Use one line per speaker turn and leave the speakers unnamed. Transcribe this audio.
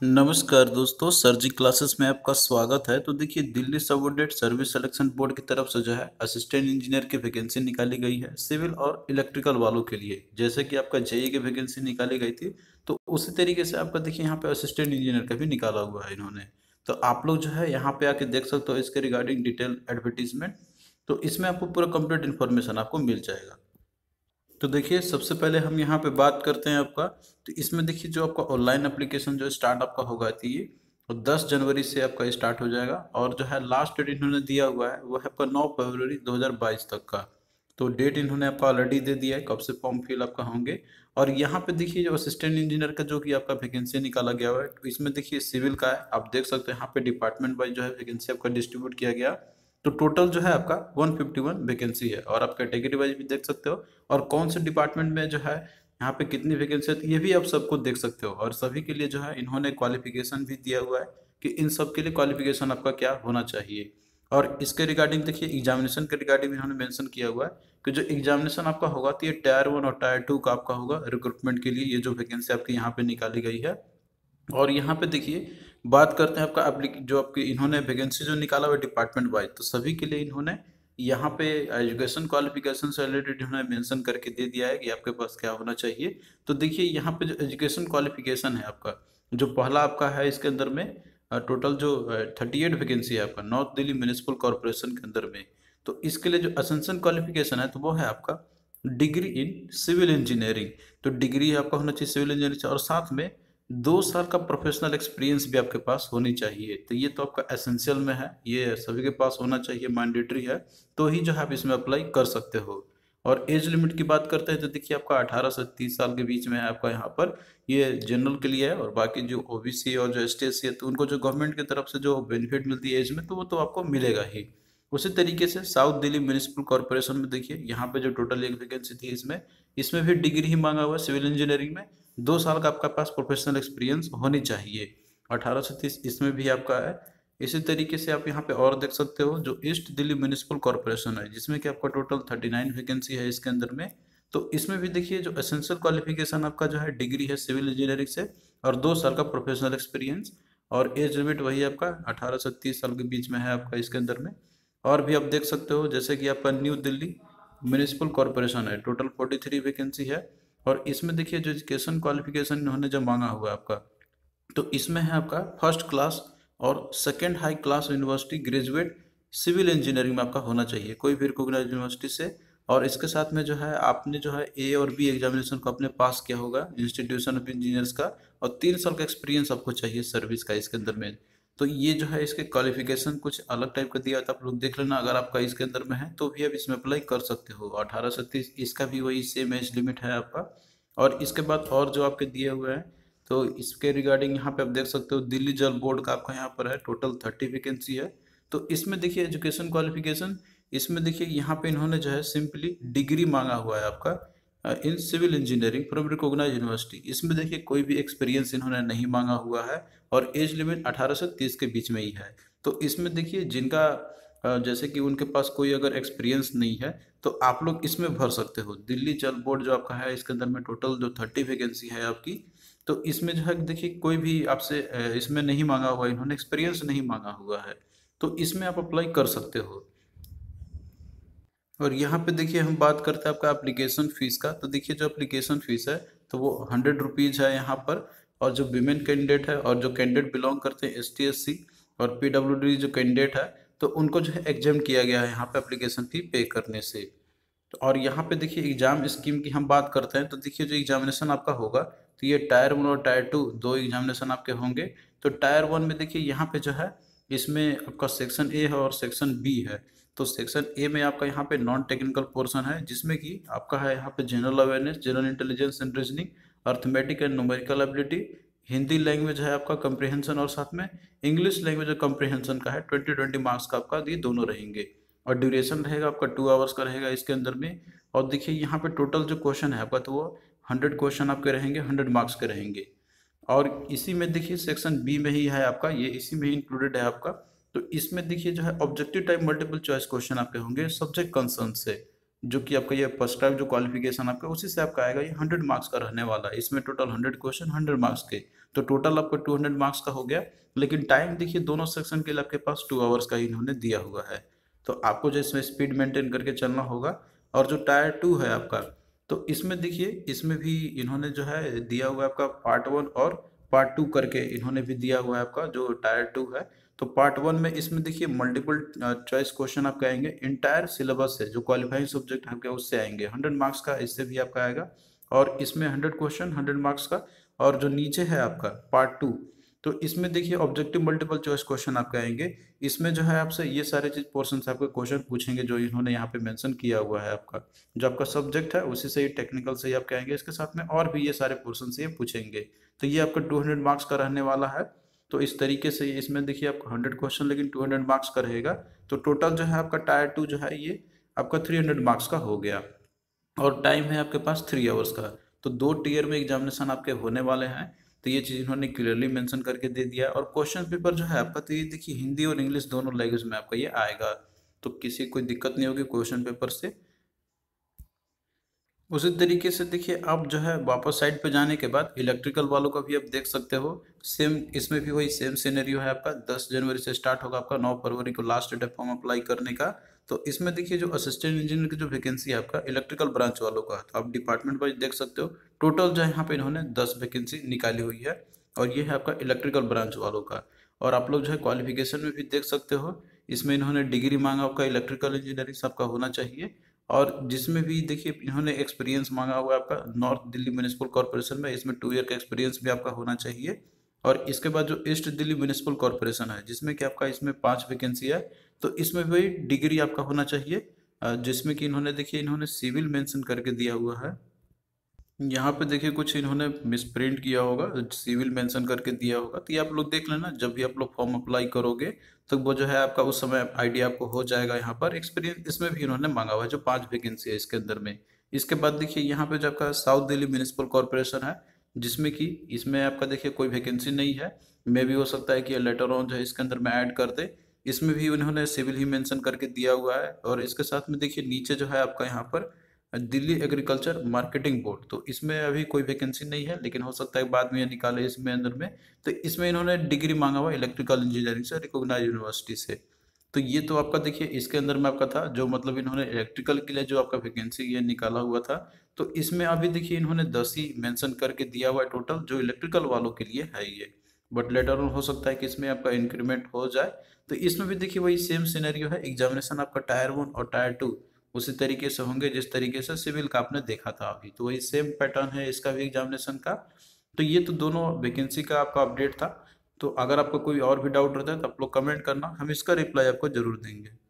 नमस्कार दोस्तों, सर जी क्लासेस में आपका स्वागत है। तो देखिए, Delhi subordinate service selection board की तरफ से जो है असिस्टेंट इंजीनियर की वैकेंसी निकाली गई है सिविल और इलेक्ट्रिकल वालों के लिए। जैसे कि आपका जेई की वैकेंसी निकाली गई थी, तो उसी तरीके से आपका देखिए यहाँ पे असिस्टेंट इंजीनियर का भी निकाला हुआ है इन्होंने। तो आप लोग जो है यहाँ पे आके देख सकते हो इसके रिगार्डिंग डिटेल एडवर्टीजमेंट। तो इसमें आपको पूरा कंप्लीट इन्फॉर्मेशन आपको मिल जाएगा। तो देखिए, सबसे पहले हम यहाँ पे बात करते हैं आपका। तो इसमें देखिए, जो आपका ऑनलाइन एप्लीकेशन जो स्टार्ट आपका होगा तो ये और 10 जनवरी से आपका स्टार्ट हो जाएगा। और जो है लास्ट डेट इन्होंने दिया हुआ है वो है आपका 9 फरवरी 2022 तक का। तो डेट इन्होंने आपका ऑलरेडी दे दिया है कब से फॉर्म फिल आपका होंगे। और यहाँ पे देखिए, जो असिस्टेंट इंजीनियर का जो कि आपका वैकेंसी निकाला गया हुआ है, तो इसमें देखिए सिविल का है। आप देख सकते हैं यहाँ पे डिपार्टमेंट वाइज जो है वैकेंसी आपका डिस्ट्रीब्यूट किया गया। तो टोटल जो है आपका 151 वैकेंसी है। और आप कैटेगरी वाइज भी देख सकते हो और कौन से डिपार्टमेंट में जो है यहाँ पे कितनी वैकेंसी है, तो ये भी आप सबको देख सकते हो। और सभी के लिए जो है इन्होंने क्वालिफिकेशन भी दिया हुआ है कि इन सब के लिए क्वालिफिकेशन आपका क्या होना चाहिए। और इसके रिगार्डिंग देखिए, एग्जामिनेशन के रिगार्डिंग इन्होंने मेंशन किया हुआ है कि जो एग्जामिनेशन आपका होगा तो ये टायर 1 और टायर 2 का आपका होगा रिक्रूटमेंट के लिए। ये जो वैकेंसी आपकी यहाँ पे निकाली गई है। और यहाँ पे देखिए, बात करते हैं आपका जो आपकी इन्होंने वैकेंसी जो निकाला हुआ डिपार्टमेंट वाइज, तो सभी के लिए इन्होंने यहाँ पे एजुकेशन क्वालिफिकेशन से रिलेटेड इन्होंने मेंशन करके दे दिया है कि आपके पास क्या होना चाहिए। तो देखिए, यहाँ पे जो एजुकेशन क्वालिफिकेशन है आपका, जो पहला आपका है इसके अंदर में टोटल जो 38 वैकेंसी है आपका नॉर्थ दिल्ली म्यूनिसिपल कॉरपोरेशन के अंदर में। तो इसके लिए जो असेंशन क्वालिफिकेशन है तो वो है आपका डिग्री इन सिविल इंजीनियरिंग। तो डिग्री आपका होना चाहिए सिविल इंजीनियरिंग से, और साथ में 2 साल का प्रोफेशनल एक्सपीरियंस भी आपके पास होनी चाहिए। तो ये तो आपका एसेंशियल में है, ये सभी के पास होना चाहिए, मैंडेटरी है। तो ही जो है आप इसमें अप्लाई कर सकते हो। और एज लिमिट की बात करते हैं तो देखिए, आपका 18 से 30 साल के बीच में है आपका यहाँ पर। ये जनरल के लिए है। और बाकी जो ओबीसी और जो एसटी है, तो उनको जो गवर्नमेंट की तरफ से जो बेनिफिट मिलती है एज में, तो वो तो आपको मिलेगा ही। उसी तरीके से साउथ दिल्ली म्यूनिसिपल कॉर्पोरेशन में देखिए, यहाँ पे जो टोटल एक वैकेंसी थी इसमें इसमें भी डिग्री ही मांगा हुआ है सिविल इंजीनियरिंग में। 2 साल का आपका पास प्रोफेशनल एक्सपीरियंस होनी चाहिए। 18 से 30 इसमें भी आपका है। इसी तरीके से आप यहाँ पे और देख सकते हो, जो ईस्ट दिल्ली म्यूनिसिपल कॉर्पोरेशन है, जिसमें कि आपका टोटल 39 वैकेंसी है इसके अंदर में। तो इसमें भी देखिए, जो एसेंशियल क्वालिफिकेशन आपका जो है डिग्री है सिविल इंजीनियरिंग से, और 2 साल का प्रोफेशनल एक्सपीरियंस। और एज लिमिट वही आपका 18 से 30 साल के बीच में है आपका इसके अंदर में। और भी आप देख सकते हो, जैसे कि आपका न्यू दिल्ली म्यूनिसिपल कॉर्पोरेशन है, टोटल 43 वैकेंसी है। और इसमें देखिए, जो एजुकेशन क्वालिफिकेशन इन्होंने जो मांगा हुआ है आपका, तो इसमें है आपका फर्स्ट क्लास और second high class university graduate civil engineering में आपका होना चाहिए, कोई भी रिकॉग्नाइज्ड यूनिवर्सिटी से। और इसके साथ में जो है आपने जो है ए और बी एग्जामिनेशन को आपने पास किया होगा इंस्टीट्यूशन ऑफ इंजीनियर्स का। और 3 साल का एक्सपीरियंस आपको चाहिए सर्विस का इसके अंदर में। तो ये जो है इसके क्वालिफिकेशन कुछ अलग टाइप का दिया था, आप लोग देख लेना। अगर आपका इसके अंदर में है तो भी आप इसमें अप्लाई कर सकते हो। 18 से 30 इसका भी वही सेम एज लिमिट है आपका। और इसके बाद और जो आपके दिए हुए हैं, तो इसके रिगार्डिंग यहाँ पे आप देख सकते हो, दिल्ली जल बोर्ड का आपका यहाँ पर है टोटल 30 वैकेंसी है। तो इसमें देखिए एजुकेशन क्वालिफिकेशन, इसमें देखिए यहाँ पे इन्होंने जो है सिंपली डिग्री मांगा हुआ है आपका in civil engineering from recognised university. इसमें देखिए कोई भी एक्सपीरियंस इन्होंने नहीं मांगा हुआ है। और एज लिमिट 18 से 30 के बीच में ही है। तो इसमें देखिए, जिनका जैसे कि उनके पास कोई अगर एक्सपीरियंस नहीं है, तो आप लोग इसमें भर सकते हो। दिल्ली जल बोर्ड जो आपका है इसके अंदर में टोटल जो 30 वैकेंसी है आपकी, तो इसमें जो है देखिए, कोई भी आपसे इसमें नहीं मांगा हुआ, इन्होंने एक्सपीरियंस नहीं मांगा हुआ है। तो इसमें आप अप्लाई कर सकते हो। और यहाँ पे देखिए, हम बात करते हैं आपका एप्लीकेशन फ़ीस का। तो देखिए, जो एप्लीकेशन फ़ीस है तो वो 100 रुपीज़ है यहाँ पर। और जो वीमेन कैंडिडेट है और जो कैंडिडेट बिलोंग करते हैं ST SC और PWD जो कैंडिडेट है, तो उनको जो है एग्जाम किया गया है यहाँ पे एप्लीकेशन फ़ी पे करने से। तो और यहाँ पे देखिए, एग्जाम स्कीम की हम बात करते हैं तो देखिए, जो एग्जामिनेशन आपका होगा तो ये टायर 1 और टायर 2 दो एग्जामिनेशन आपके होंगे। तो टायर 1 में देखिए, यहाँ पे जो है इसमें आपका सेक्शन ए है और सेक्शन बी है। तो सेक्शन ए में आपका यहाँ पे नॉन टेक्निकल पोर्शन है, जिसमें कि आपका है यहाँ पे general awareness, general intelligence and reasoning, arithmetic and numerical ability, Hindi language है आपका कंप्रिहेंशन, और साथ में इंग्लिश लैंग्वेज कंप्रिहेंशन का है 20-20 मार्क्स का आपका ये दोनों रहेंगे। और ड्यूरेशन रहेगा आपका 2 आवर्स का रहेगा इसके अंदर में। और देखिए, यहाँ पे टोटल जो क्वेश्चन है आपका, तो वो 100 क्वेश्चन आपके रहेंगे, 100 मार्क्स के रहेंगे। और इसी में देखिए, सेक्शन बी में ही है आपका, ये इसी में ही इंक्लूडेड है आपका। तो इसमें देखिए, जो है objective type multiple choice question आपके होंगे सब्जेक्ट कंसर्न से। जो कि आपका ये फर्स्ट टाइप जो क्वालिफिकेशन आपका उसी से आपका आएगा। ये 100 मार्क्स का रहने वाला है, इसमें टोटल 100 क्वेश्चन 100 मार्क्स के, तो टोटल आपका 200 मार्क्स का हो गया। लेकिन टाइम देखिए दोनों सेक्शन के लिए आपके पास 2 आवर्स का इन्होंने दिया हुआ है, तो आपको जो इसमें स्पीड मेंटेन करके चलना होगा। और जो टायर 2 है आपका, तो इसमें देखिए इसमें भी इन्होंने जो है दिया हुआ है आपका पार्ट 1 और पार्ट 2 करके इन्होंने भी दिया हुआ है आपका जो टायर 2 है। तो पार्ट 1 में इसमें देखिए मल्टीपल चॉइस क्वेश्चन आपके आएंगे, इंटायर सिलेबस से जो क्वालिफाइंग सब्जेक्ट है आपके उससे आएंगे, 100 मार्क्स का इससे भी आपका आएगा। और इसमें 100 क्वेश्चन 100 मार्क्स का। और जो नीचे है आपका पार्ट 2, तो इसमें देखिए ऑब्जेक्टिव मल्टीपल चॉइस क्वेश्चन आपके आएंगे। इसमें जो है आपसे ये सारे चीज पोर्शन से आपके क्वेश्चन पूछेंगे जो इन्होंने यहाँ पे मेंशन किया हुआ है आपका, जो आपका सब्जेक्ट है उसी से ही टेक्निकल से ही आपके आएंगे, इसके साथ में और भी ये सारे पोर्शन से ये पूछेंगे। तो ये आपका 200 मार्क्स का रहने वाला है। तो इस तरीके से इसमें देखिए आपका 100 क्वेश्चन लेकिन 200 मार्क्स का रहेगा। तो टोटल जो है आपका टायर 2 जो है ये आपका 300 मार्क्स का हो गया। और टाइम है आपके पास 3 आवर्स का। तो 2 टीयर में एग्जामिनेशन आपके होने वाले हैं। तो ये चीज़ इन्होंने क्लियरली मेंशन करके दे दिया है। और क्वेश्चन पेपर जो है आपका, तो ये देखिए हिंदी और इंग्लिश दोनों लैंग्वेज में आपका ये आएगा, तो किसी कोई दिक्कत नहीं होगी क्वेश्चन पेपर से। उसी तरीके से देखिए आप जो है वापस साइड पे जाने के बाद इलेक्ट्रिकल वालों का भी आप देख सकते हो। सेम इसमें भी वही सेम सिनेरियो है आपका, 10 जनवरी से स्टार्ट होगा आपका, 9 फरवरी को लास्ट डेट है फॉर्म अप्लाई करने का। तो इसमें देखिए जो असिस्टेंट इंजीनियर की जो वैकेंसी है आपका इलेक्ट्रिकल ब्रांच वालों का, तो आप डिपार्टमेंट वाइज देख सकते हो। टोटल जो है यहाँ पे इन्होंने 10 वैकेंसी निकाली हुई है, और ये है आपका इलेक्ट्रिकल ब्रांच वालों का। और आप लोग जो है क्वालिफिकेशन में भी देख सकते हो, इसमें इन्होंने डिग्री मांगा आपका इलेक्ट्रिकल इंजीनियरिंग सबका होना चाहिए। और जिसमें भी देखिए इन्होंने एक्सपीरियंस मांगा हुआ है आपका नॉर्थ दिल्ली म्यूनिसिपल कॉर्पोरेशन में, इसमें 2 ईयर का एक्सपीरियंस भी आपका होना चाहिए। और इसके बाद जो ईस्ट दिल्ली म्यूनिसिपल कॉर्पोरेशन है जिसमें कि आपका इसमें 5 वैकेंसी है, तो इसमें भी डिग्री आपका होना चाहिए। जिसमें कि इन्होंने देखिए इन्होंने सिविल मेंशन करके दिया हुआ है। यहाँ पे देखिए कुछ इन्होंने मिसप्रिंट किया होगा, सिविल मेंशन करके दिया होगा, तो ये आप लोग देख लेना जब भी आप लोग फॉर्म अप्लाई करोगे, तो वो जो है आपका उस समय आइडिया आपको हो जाएगा। यहाँ पर एक्सपीरियंस इसमें भी इन्होंने मांगा हुआ है जो 5 वैकेंसी है इसके अंदर में। इसके बाद देखिए यहाँ पे जो आपका साउथ दिल्ली म्यूनिसिपल कॉर्पोरेशन है, जिसमें कि इसमें आपका देखिए कोई वैकेंसी नहीं है। मे भी हो सकता है कि लेटर ऑन जो है इसके अंदर में ऐड कर दे। इसमें भी उन्होंने सिविल ही मेंशन करके दिया हुआ है। और इसके साथ में देखिए नीचे जो है आपका यहाँ पर दिल्ली एग्रीकल्चर मार्केटिंग बोर्ड, तो इसमें अभी कोई वैकेंसी नहीं है, लेकिन हो सकता है बाद में ये निकाले इसमें अंदर में। तो इसमें इन्होंने डिग्री मांगा हुआ इलेक्ट्रिकल इंजीनियरिंग से रिकॉग्नाइज यूनिवर्सिटी से। तो ये तो आपका देखिए इसके अंदर में आपका था जो मतलब इन्होंने इलेक्ट्रिकल के लिए जो आपका वैकेंसी ये निकाला हुआ था। तो इसमें अभी देखिए इन्होंने 10 ही मेंशन करके दिया हुआ है टोटल जो इलेक्ट्रिकल वालों के लिए है ये। बट लेटर ऑन हो सकता है कि इसमें आपका इंक्रीमेंट हो जाए। तो इसमें भी देखिए वही सेम सिनेरियो है, एग्जामिनेशन आपका टायर 1 और टायर 2 उसी तरीके से होंगे जिस तरीके से सिविल का आपने देखा था अभी, तो वही सेम पैटर्न है इसका भी एग्जामिनेशन का। तो ये तो दोनों वैकेंसी का आपका अपडेट था। तो अगर आपको कोई और भी डाउट रहता है तो आप लोग कमेंट करना, हम इसका रिप्लाई आपको जरूर देंगे।